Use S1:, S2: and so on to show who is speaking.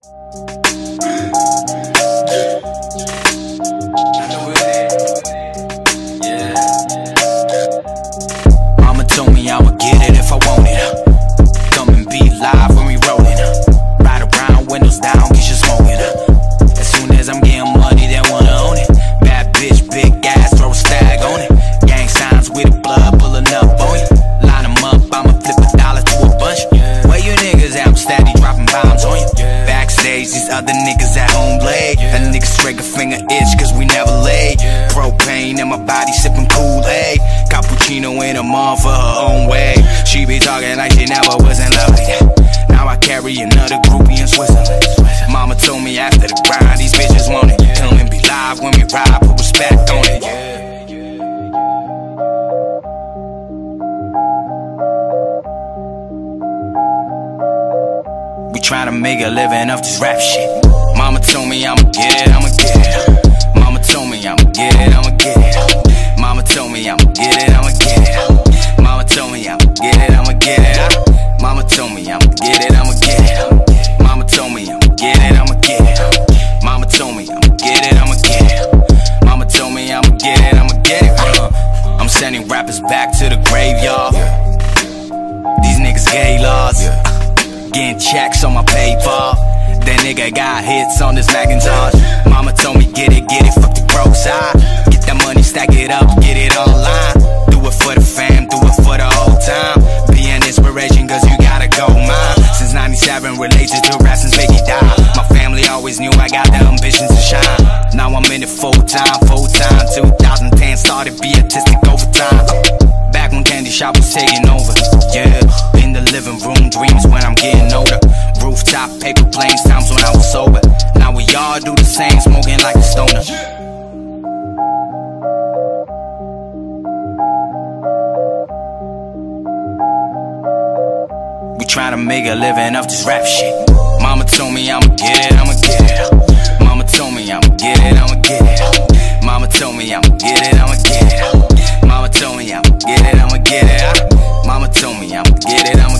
S1: Mama told me I'ma get it if I want it. Come and be live when we rollin'. Ride around, windows down, get you smoking. As soon as I'm getting money, they wanna own it. Bad bitch, big ass, throw a stag on it. Gang signs with the blood pulling up on you. Line them up, I'ma flip $1 to a bunch. Where you niggas at? I'm steady dropping bombs on you. Backstage, these other niggas at home late. That nigga's trigger finger itch cause we never laid. Propane in my body sipping Kool-Aid. Cappuccino in her mom for her own way. She be talking like she never was in love like that. Now I carry another groupie in Switzerland. Mama told me after the grind, these bitches want it. Come and be live when we ride, put respect on it. We tryna make a living off this rap shit. Mama told me I'ma get it, I'ma get it. Mama told me I'ma get it, I'ma get it. Mama told me I'ma get it, I'ma get it. Mama told me I'ma get it, I'ma get it. Mama told me I'ma get it, I'ma get it. Mama told me I'ma get it, I'ma get it. Mama told me I'ma get it, I'ma get it. Mama told me I'ma get it, I'ma get it. I'm sending rappers back to the graveyard. These niggas gay laws. Getting checks on my PayPal. That nigga got hits on this Macintosh. Mama told me get it, fuck the broke side. Get that money, stack it up, get it online. Do it for the fam, do it for the whole time. Be an inspiration cause you gotta go mine. Since 97, related to rap since Biggie died. My family always knew I got the ambitions to shine. Now I'm in it full time. 2010 started be artistic overtime. Back when Candy Shop was taking over, yeah. In the living room, dreams when I'm getting older. Rooftop, paper planes, times when I was sober. Now we all do the same, smoking like a stoner. We tryna make a living off this rap shit. Mama told me I'ma get it, I'ma get it. Mama told me I'ma get it, I'ma get it. Mama told me I'ma get it, I'ma get it. Mama told me I'ma get it, I'ma get it. Mama told me I'ma get it, I'ma